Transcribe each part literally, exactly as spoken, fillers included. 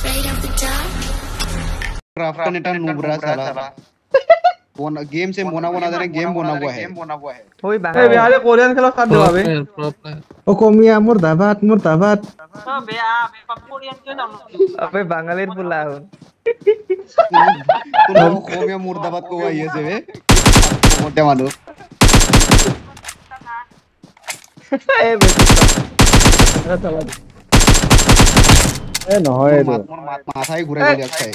Krafton इतना नूबरा साला वो गेम से मोना मोना देने गेम बना हुआ है ওই ए বাঙালি बिहारे कोरियन खेलो साथ देवा बे ओ कोमिया मुर्दाबाद मुर्दाबाद तो बे आ बे पकोरियन क्यों डाउनलोड अबे বাঙালির পোলা এখন तूने वो खोमिया मुर्दाबाद को हुआ ये से वे मोटे मानो এ বেশি ए নহয় এটো মাথায় ঘুরে গেল যাচ্ছে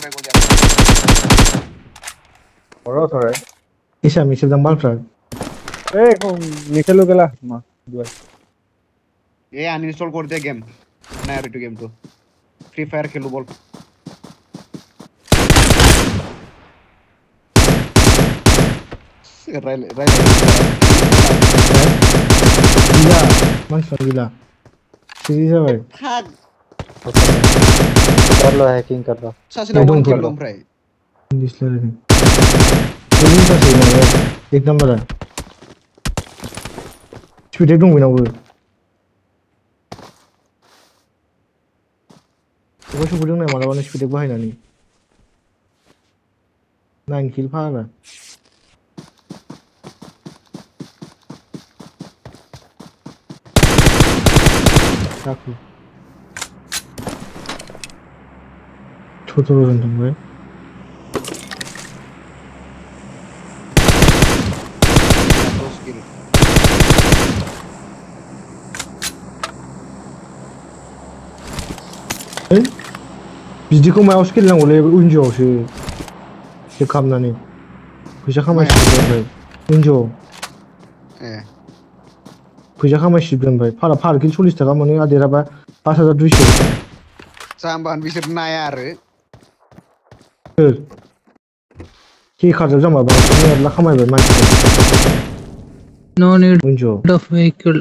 বড় সরে ইসা মিছিল দাম বালফ্রা এ নিখেলো গেলা মা দুই ये अनइंस्टॉल कर दे गेम नया रिटू गेम तो फ्री फायर खेलू बोल राइल राइल गीला मन सर गीला सीरीज है भाई कर लो हैकिंग कर लो सासिना वन खेल लो फ्राई इंग्लिश ले रहे इंग्लिश का सही है एक नंबर है स्पीड एकदम बिना वो वो शो बुलिंग नहीं मारा वाला स्पीड एक बाहर नहीं नाइन किल फाड़ा काफी छोटे रोजन तुम भाई दो स्किल eh बिदिखौ मायाव स्किल नांगौलै उनजोआवसो चेक खालामनानै फैसा खामायसिगोन ओमफ्राय उनजोआव ए फैसा खामायसिगोन ओमफ्राय फारा फार किल सल्लिस थाखा मोनो आदेराबा पास हाजार दुइस' जाम्बान बिसोर नाया आरो सोर हेकारजों जाम्बा बांसिन मेरला खामायबाय मानसिफोर No need उनजोआव of vehicle.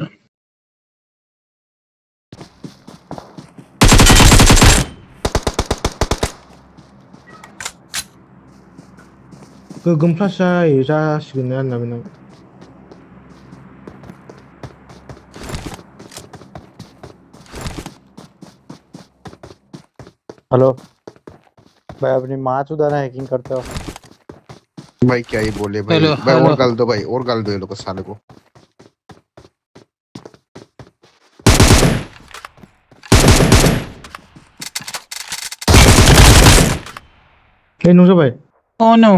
गोगोम प्लास जायो जासिगोन आरोना बेनाव हेलो भाई अपनी माँ चुदाना हैकिंग करते हो भाई क्या ही बोले भाई हेलो, भाई और हेलो। गाल दो भाई और गाल दो ये लोग को साले को ए न' जाबाय Oh no.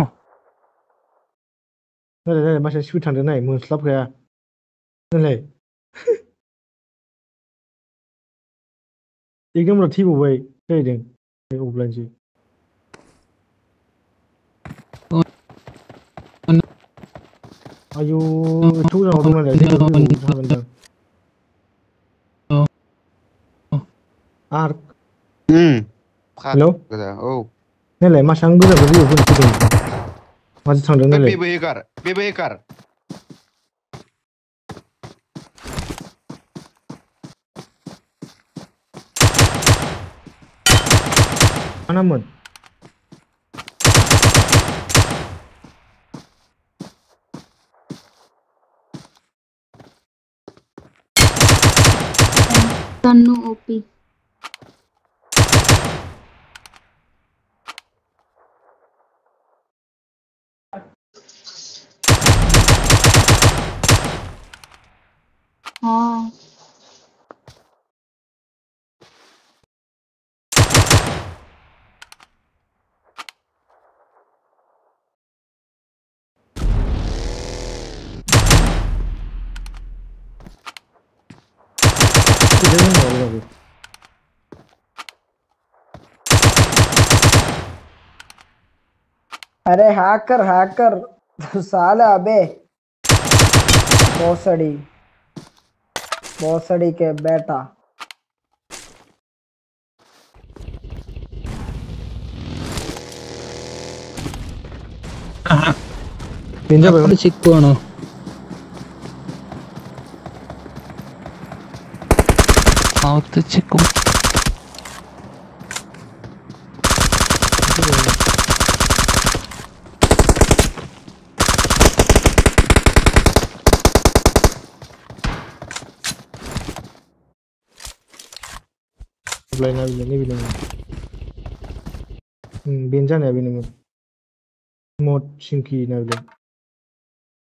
नायलाय नायलाय मानसिया स्पिड थांदों नाय मोनस्लाबखाया नायलाय एक नम्बराव थैबावबाय जाहैदों अब्लानोसै आयौ एथ' गोजानाव दं नालाय जागोनदां आर हम्म हेलौ ओ नायलाय मासां गोजानाव दैयाव फैनो फैदों माजों थांदों नायलाय बेबो हेकार बेबो हेकार मा नाममोन तन्नू ओपी हाँ अरे हैकर हैकर साले अबे भोसड़ी भोसड़ी के बेटा Apa cikgu ano? Out the cikgu. Lain lagi ni bilang बेनो जानाया बेनोमोन मद सिंकि ना बेलाय